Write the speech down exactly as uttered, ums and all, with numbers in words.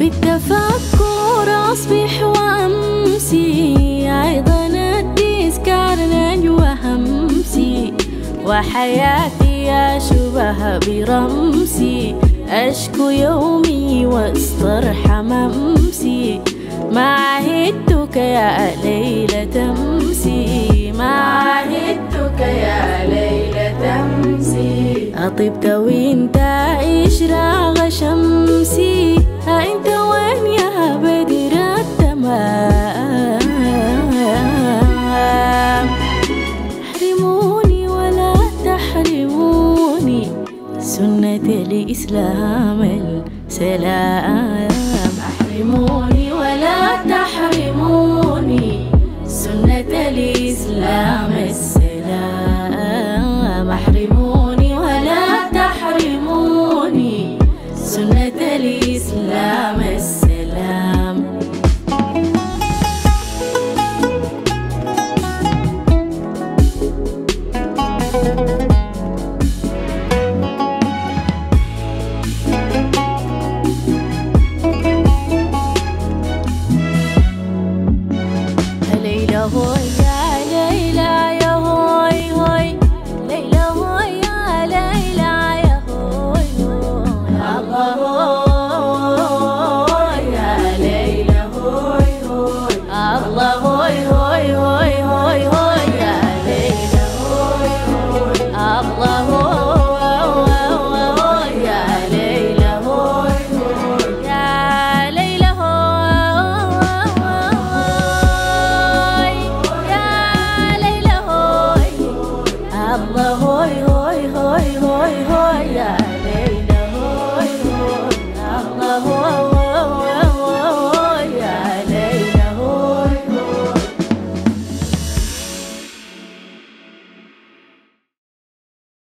في التفكر أصبح وأمسي، أيضا التذكار نجوى همسي، وحياتي أشبه برمسي، أشكو يومي واسترحم أمسي، ما عهدتك يا ليلة أمسي، ما عهدتك يا ليلة أمسي، أطبت وانت إشراق شمسي، ها انت وين يا بدر التمام، احرموني ولا تحرموني سنة الإسلام السلام، احرموني ولا تحرموني سنة الإسلام